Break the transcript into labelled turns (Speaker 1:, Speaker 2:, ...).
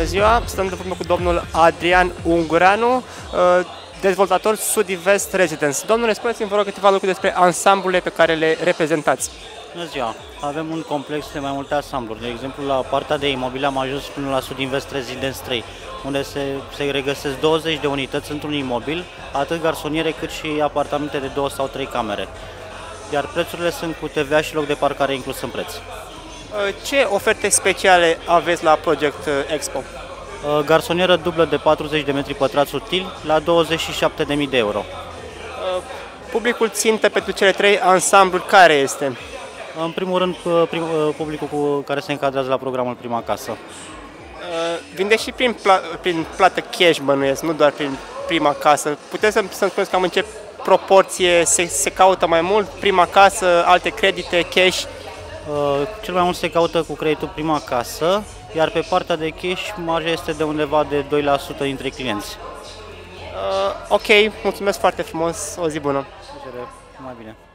Speaker 1: ziua! Stăm de vorbă cu domnul Adrian Ungureanu, dezvoltator Sud-Invest Residence. Domnule, spuneți-mi, vă rog, câteva lucruri despre ansamblurile pe care le reprezentați.
Speaker 2: Bună ziua! Avem un complex de mai multe ansambluri. De exemplu, la partea de imobile am ajuns până la Sud-Invest Residence 3, unde se regăsesc 20 de unități într-un imobil, atât garsoniere cât și apartamente de 2 sau 3 camere. Iar prețurile sunt cu TVA și loc de parcare inclus în preț.
Speaker 1: Ce oferte speciale aveți la Project Expo?
Speaker 2: Garsonieră dublă de 40 de metri pătrați utili la 27.000 de euro.
Speaker 1: Publicul țintă pentru cele 3 ansambluri care este?
Speaker 2: În primul rând, publicul care se încadrează la programul Prima Casă.
Speaker 1: Vindeți și prin plată cash, bănuiesc, nu doar prin Prima Casă. Puteți să-mi spuneți cam în ce proporție se caută mai mult? Prima Casă, alte credite, cash?
Speaker 2: Cel mai mult se caută cu creditul Prima Casă, iar pe partea de cash marja este de undeva de 2% dintre clienți.
Speaker 1: Ok, mulțumesc foarte frumos, o zi bună!
Speaker 2: Mai bine.